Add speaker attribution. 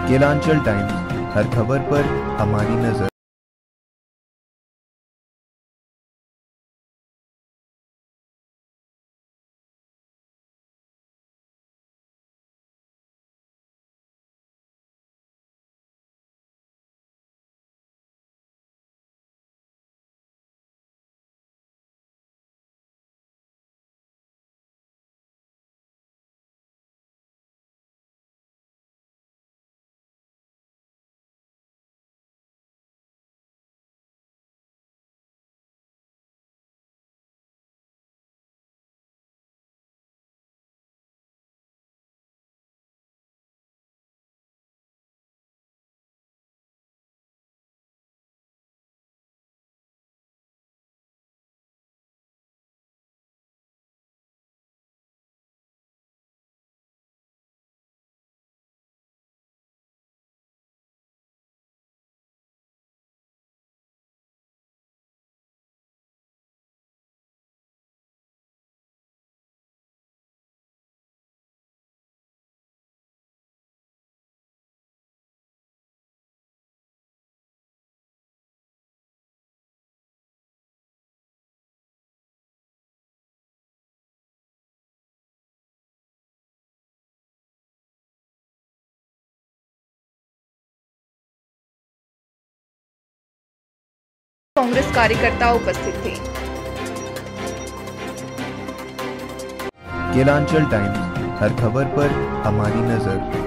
Speaker 1: Kelanchal times, हर खबर पर हमारी नजर।
Speaker 2: कांग्रेस कार्यकर्ता उपस्थित थे।
Speaker 1: केलांचल टाइम्स, हर खबर पर हमारी नजर।